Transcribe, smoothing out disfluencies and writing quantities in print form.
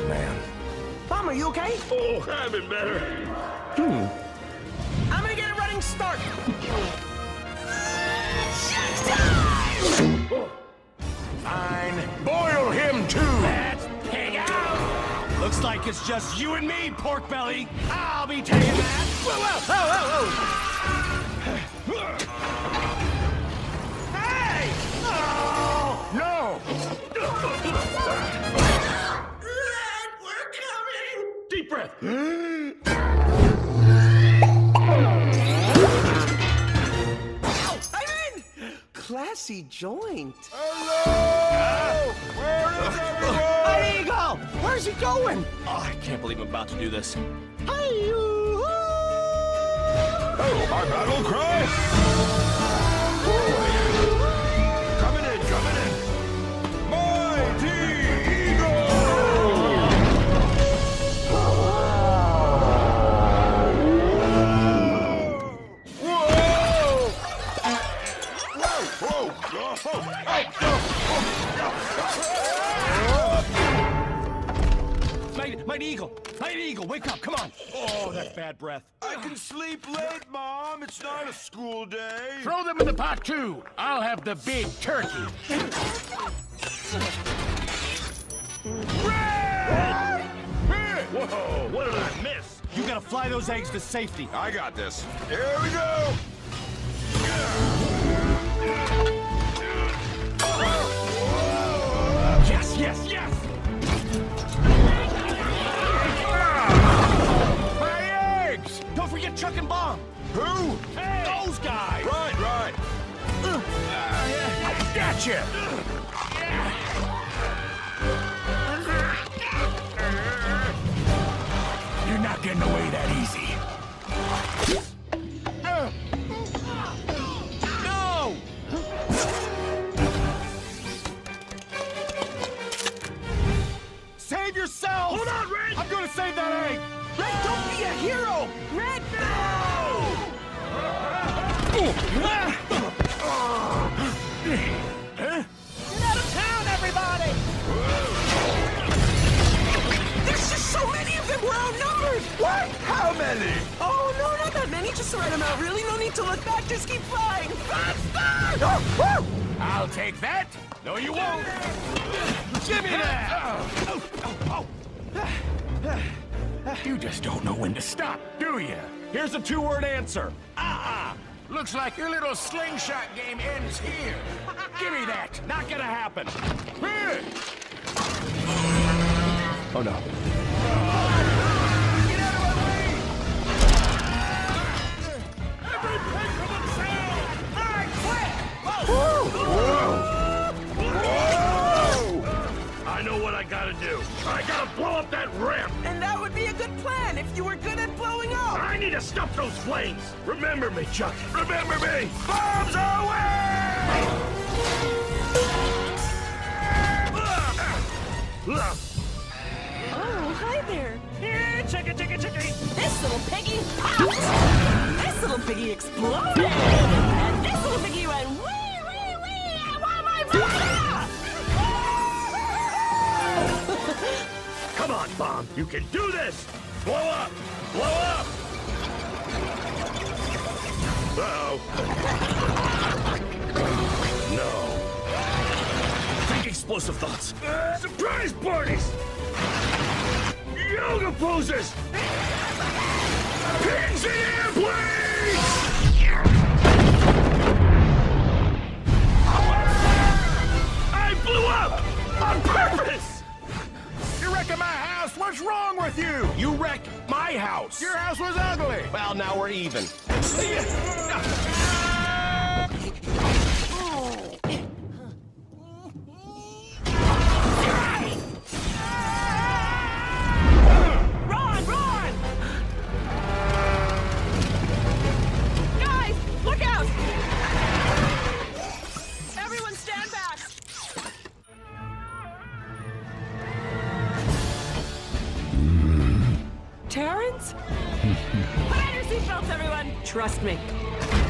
man. Mom, are you okay? Oh, I've been better. I'm gonna get a running start. Fine. Boil him too. Let's pig out. Looks like it's just you and me, pork belly. I'll be taking that. Whoa, whoa, whoa, whoa, whoa. Hey! Oh! No! Red, we're coming. Deep breath. Ow, I'm in. Classy joint. Hello! Where is everyone? An eagle. Where's he going? Oh, I can't believe I'm about to do this. Hi-yoo. Oh, our battle cry? Coming in, coming in. Mighty Eagle! Whoa! Whoa! Whoa! Mighty Eagle, wake up, come on. Oh, that's bad breath. I can sleep late, Mom. It's not a school day. Throw them in the pot, too. I'll have the big turkey. Red! Whoa, what did I miss? You gotta fly those eggs to safety. I got this. Here we go. Yes, yes, yes! My eggs! Don't forget Chuck and Bomb. Who? Hey, those guys! Right, right. Gotcha! You're not getting away that easy. No! Save yourself! Hold on, Red. I'm gonna save that egg! Red, don't be a hero. Red, Get out of town, everybody! There's just so many of them. We're outnumbered. What? How many? Oh, no, not that many. Just the right amount. Really, no need to look back. Just keep flying. Faster! Oh, I'll take that. No, you won't! Give me that! You just don't know when to stop, do you? Here's a two-word answer. Looks like your little slingshot game ends here. Give me that. Not gonna happen. Oh, no. Get out of my way! Every pig for themselves! I quit! Whoa! I know what I gotta do. I gotta blow up that ramp! And that would be a good plan if you were good at blowing up. I need to stop those flames! Remember me, Chuck! Remember me! Bombs away! Oh, hi there. Here, chicka, chicka, chicka! This little piggy popped. This little piggy exploded. And this little piggy went wee, wee, wee. I want my vodka. Come on, Bomb! You can do this! Blow up! Blow up! Uh-oh. No. Think explosive thoughts. Surprise parties! Yoga poses! Pigs in airplanes! I blew up! On purpose! You're wrecking my house. What's wrong with you? You wrecked my house! Your house was ugly. Well, now we're even. Run, run. Guys, look out. Everyone stand back. Terrence? Put on your seatbelts, everyone. Trust me.